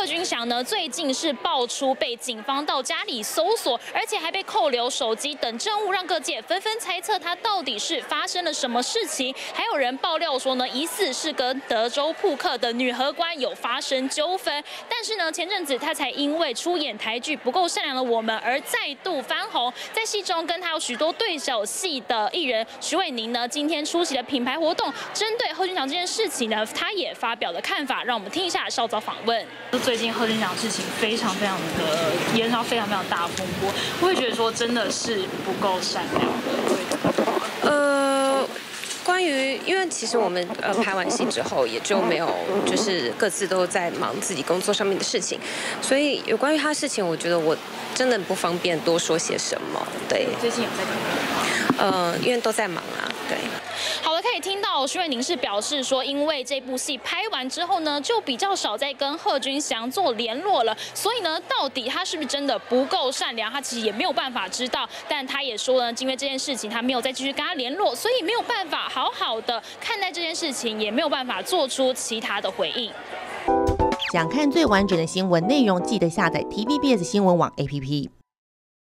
君祥呢，最近是爆出被警方到家里搜索，而且还被扣留手机等证物，让各界纷纷猜测他到底是发生了什么事情。还有人爆料说呢，疑似是跟德州扑克的女荷官有发生纠纷。但是呢，前阵子他才因为出演台剧《不够善良的我们》而再度翻红，在戏中跟他有许多对手戏的艺人徐伟宁呢，今天出席了品牌活动，针对贺军翔这件事情呢，他也发表了看法，让我们听一下稍早访问。最近贺军翔事情非常的延烧，非常大风波，我会觉得说真的是不够善良的。 关于，因为其实我们拍完戏之后也就没有，就是各自都在忙自己工作上面的事情，所以有关于他的事情，我觉得我真的不方便多说些什么。对， 最近有在干嘛？ 因为都在忙啊，对。 好了，可以听到徐伟宁是表示说，因为这部戏拍完之后呢，就比较少再跟贺军翔做联络了，所以呢，到底他是不是真的不够善良，他其实也没有办法知道。但他也说呢，因为这件事情他没有再继续跟他联络，所以没有办法好好的看待这件事情，也没有办法做出其他的回应。 想看最完整的新闻内容，记得下载 TVBS 新闻网 APP。